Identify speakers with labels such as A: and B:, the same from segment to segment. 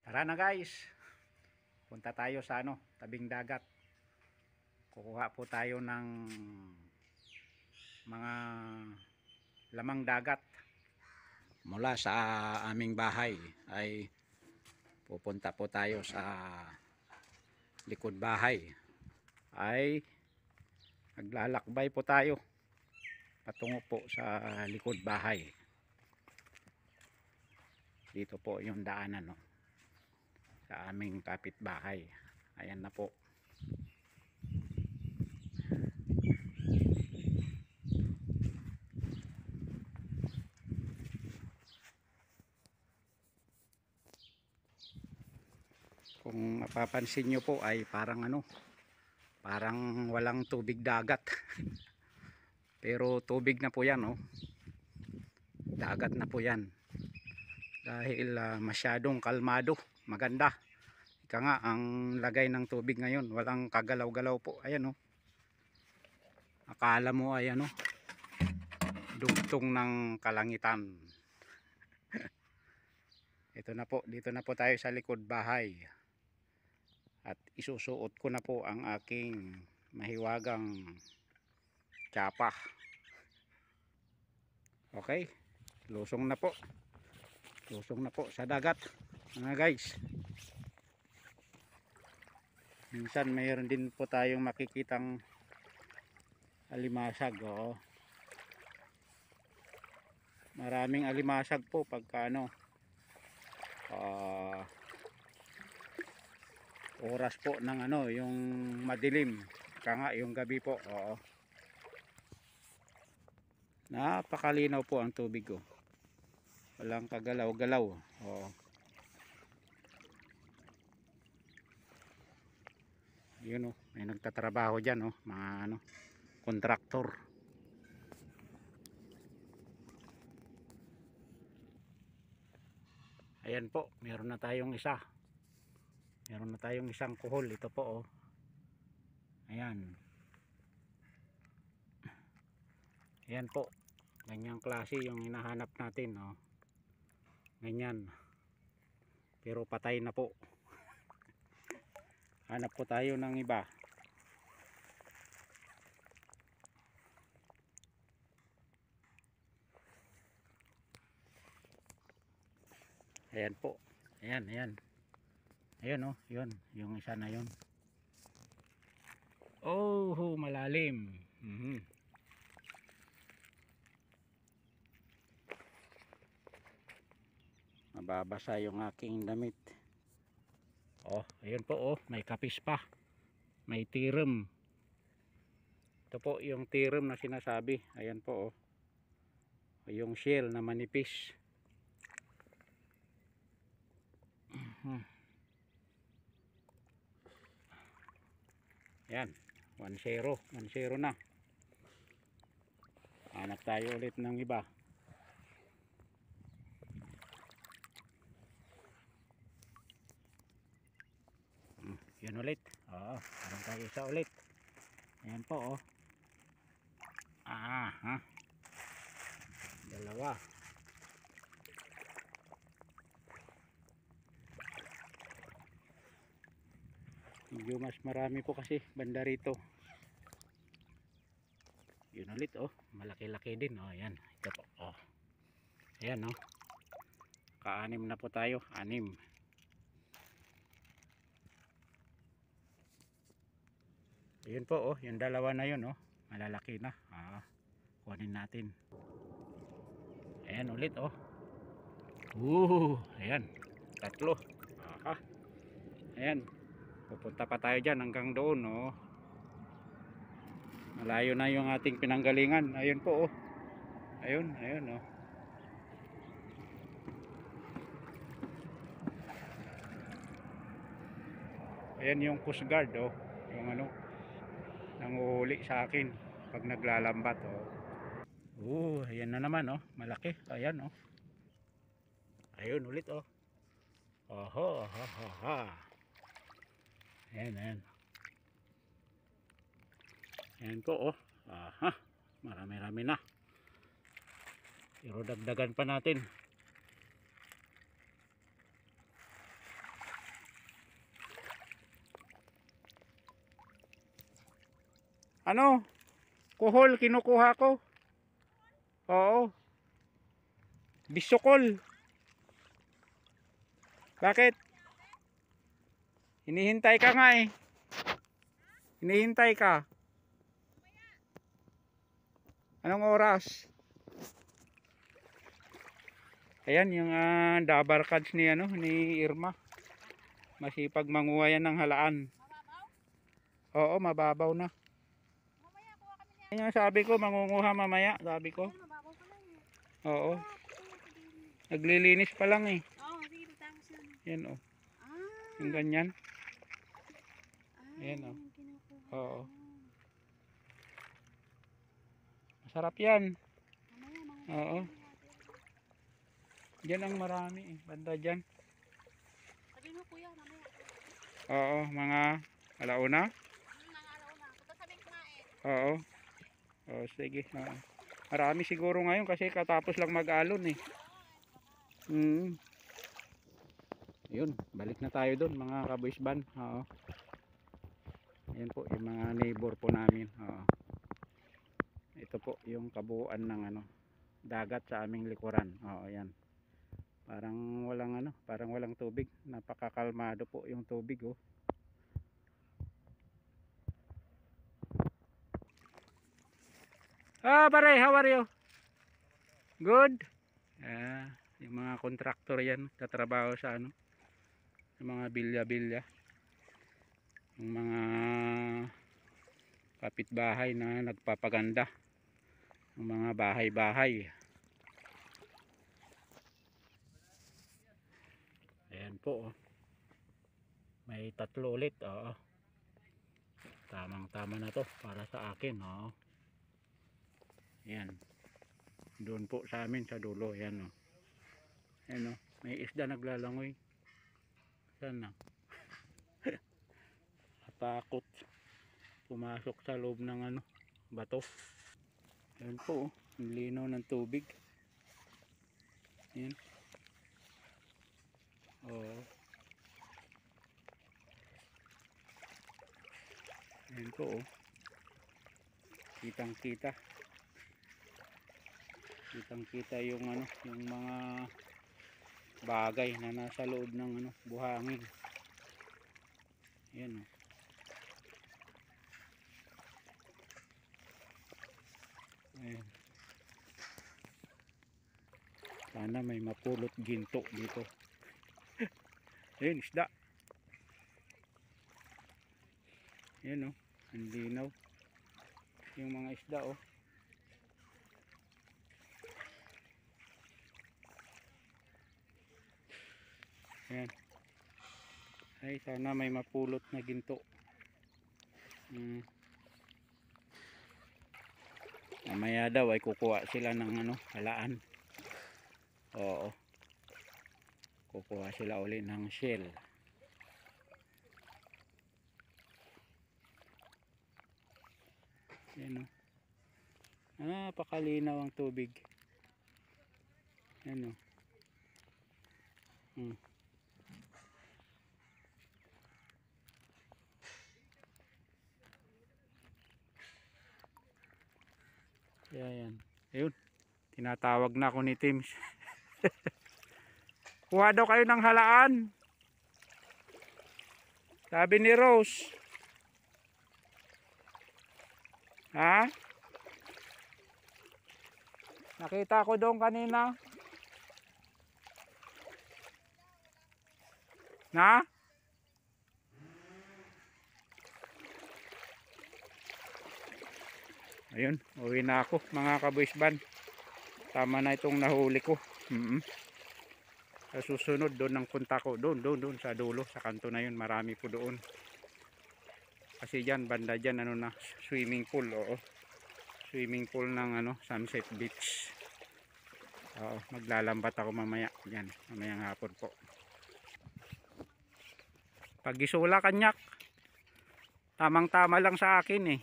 A: Tara na guys, punta tayo sa tabing dagat. Kukuha po tayo ng mga lamang dagat. Mula sa aming bahay ay pupunta po tayo sa likod bahay. Ay naglalakbay po tayo patungo po sa likod bahay. Dito po yung daanan sa aming kapitbahay. Ayan na po. Kung mapapansin nyo po ay parang parang walang tubig dagat. Pero tubig na po yan, dagat na po yan. Dahil masyadong kalmado, maganda. Ika nga, ang lagay ng tubig ngayon, walang kagalaw-galaw po. Ayan akala mo ay dugtong ng kalangitan. Ito na po, dito na po tayo sa likod bahay. At isusuot ko na po ang aking mahiwagang tsapa. Okay, lusong na po. Lusong na po sa dagat mga guys. Minsan mayroon din po tayong makikitang alimasag. Maraming alimasag po pagka oras po ng yung madilim, nga yung gabi po. Napakalinaw po ang tubig walang kagalaw-galaw. Yun may nagtatrabaho dyan mga kontraktor. Ayan po, meron na tayong isa. Meron na tayong isang kuhol. Ito po ayan. Ayan po, ganyang klase yung hinahanap natin ganyan, pero patay na po. Hanap po tayo ng iba. Ayan po, ayan ayun yun, yung isa na yun. Malalim. Mababasa yung aking damit. Ayun po may kapis pa, may tirim. Ito po yung tirim na sinasabi. Ayan po yung shell na manipis. Ayan, 1-0 na. Hanap tayo ulit ng iba. Yun ulit. Parang tayo isa ulit. Ayan po dalawa. Medyo mas marami po kasi banda rito. Yun ulit malaki-laki din ayan. Ito po ayan ka-anim na po tayo. 6. Ayun po yung dalawa na yun malalaki na. Kunin natin. Ayan ulit ayan, 3. Ayan, pupunta pa tayo dyan hanggang doon malayo na yung ating pinanggalingan. Ayun po ayun ayan yung Coast Guard yung nanguhuli sa akin pag naglalambat ayan na naman malaki. Ayan ayun ulit ayan ayan po marami-rami na, pero dagdagan pa natin. Ano? Kuhol kinukuha ko. Oo. Bisukol. Bakit? Hinihintay ka nga eh. Hinihintay ka. Anong oras? Ayan yung dabar cards ni ni Irma. Masipag manguha yan ng halaan. Oo, mababaw na. Yan yung sabi ko, mangunguha mamaya, sabi ko. Oo. Naglilinis pa lang eh. Yan oh. Yung ganyan. Ayan oh. Oo. Masarap yan. Oo. Diyan ang marami eh. Banda dyan.
B: Sabi mo kuya, mamaya.
A: Oo, mga alauna.
B: Mga alauna. Punta sa kumain.
A: Oo. Oo, sige. Oo. Marami siguro ngayon kasi katapos lang mag-alon eh. Yun, balik na tayo doon mga kaboysban. Oo. Ayan po yung mga neighbor po namin. Oo. Ito po yung kabuuan ng dagat sa aming likuran. Oo, ayan. Parang walang tubig. Napakakalmado po yung tubig oh. Pare, how are you? Good. Yung mga kontraktor yan, katrabaho sa sa mga bilya-bilya. Yung mga kapitbahay na nagpapaganda ng mga bahay-bahay. Ayan po oh. May tatlo ulit. Oo. Tamang-tama na to para sa akin. Oo. Ayan. Doon po sa amin sa dulo. Ayan oh. Ayan oh. May isda naglalangoy. Saan na? Takot pumasok sa loob ng bato. Ayan po oh. Ang linaw ng tubig. Ayan. Oo. Ayan po oh. Kitang kita yung yung mga bagay na nasa loob ng buhangin. Ayan oh. Ayan. Sana may mapulot ginto dito. Ayan, isda. Ayan oh. Ang linaw yung mga isda oh. Ayan. Ay, sana may mapulot na ginto. Mamaya daw ay kukuha sila ng halaan. Oo. Kukuha sila uli ng shell. Ayan o. Napakalinaw ang tubig. Ayan o. Ayan. Ayun. Tinatawag na ako ni Teams. Kuha daw kayo ng halaan. Sabi ni Rose. Ha? Nakita ko doon kanina. Na? Ayun, uwi na ako mga kaboysban. Tama na itong nahuli ko. Sa susunod doon ang punta ko. Doon sa dulo, sa kanto na yun. Marami po doon. Kasi dyan, banda dyan, swimming pool. Oo. Swimming pool ng Sunset Beach. Oo, maglalambat ako mamaya. Yan, mamayang hapon po. Pag-isula kanyak. Tamang-tama lang sa akin eh.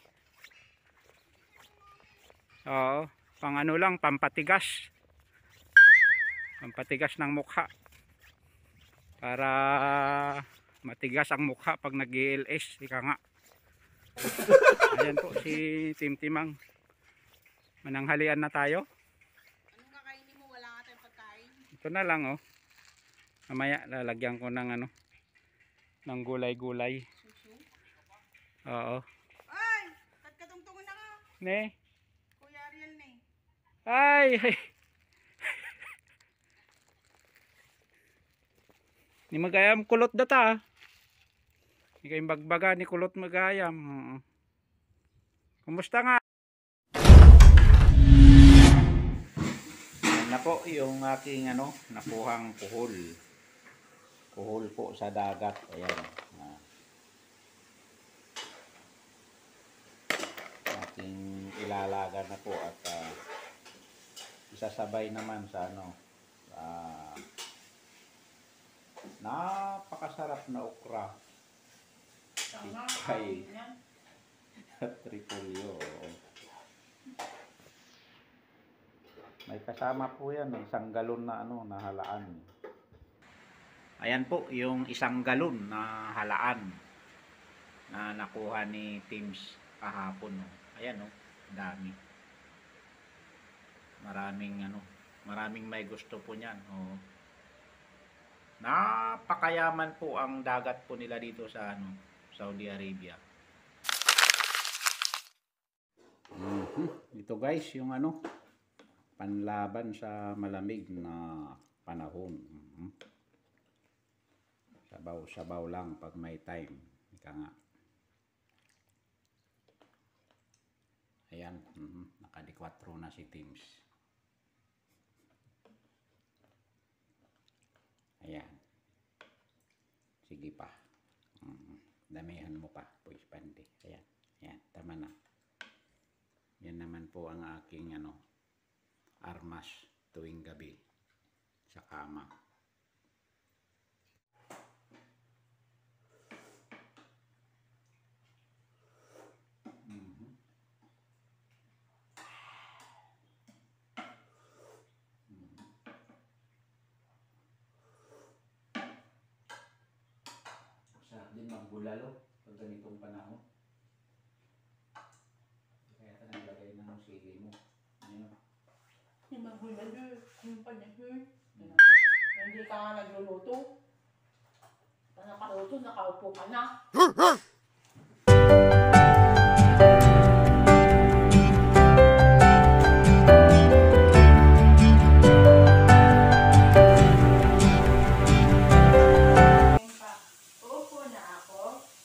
A: Oo, lang, pampatigas. Pampatigas ng mukha. Para matigas ang mukha pag nag-ELS, ika nga. Ayan po si Timtimang. Mananghalian na tayo.
B: Anong kakainin mo? Wala nga tayong pagkain.
A: Ito na lang oh. Mamaya lalagyan ko ng ano, ng gulay-gulay.
B: Susu.
A: Oo.
B: Ay! Katungtungan na nga.
A: Ne.
B: Kuya Ariel na eh.
A: Ay. Ni magayam kulot data. Ni kayong bagbaga ni kulot magayam. Kumusta nga? Yan na po yung aking ano, nakuhang kuhol. Kuhol po sa dagat. Ayan. Aking ilalaga na po at isasabay naman sa ano, napakasarap na okra. Tikay. Tripolyo. May kasama po yan, isang galon na ano, na halaan. Ayan po, yung isang galon na halaan na nakuha ni Teams kahapon. Ayan oh, dami. Maraming may gusto po niyan. Oh. Napakayaman po ang dagat po nila dito sa ano, Saudi Arabia. Ito guys, yung ano, panlaban sa malamig na panahon. Sabaw-sabaw lang pag may time. Ika nga. Ayan, nakadi-4 na si Teams. Ayan. Sige pa. Damihan mo pa, boys pandi. Ayan. Ayan, tama na. Yan naman po ang aking ano, armas tuwing gabi sa kama. Sarap din magbulalo pag ganitong panahon. Kaya ito naglagay ng sili mo. Ayan.
B: Yung magbulalo. Yung panahon. Hindi ka nga nagluluto. Pag nakaluto, nakaupo ka na. Uupo na ako.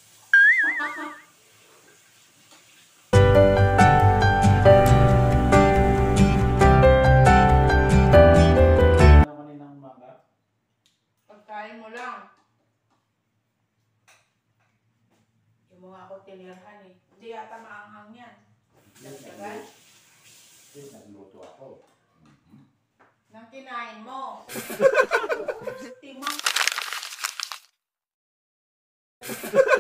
A: Ano kaninang umaga?
B: Pagkain mo lang. Yung mga ako tinirhan eh. Hindi yata maanghang yan. Nagtagal.
A: Nagluto ako.
B: Nang kinain mo. Timang.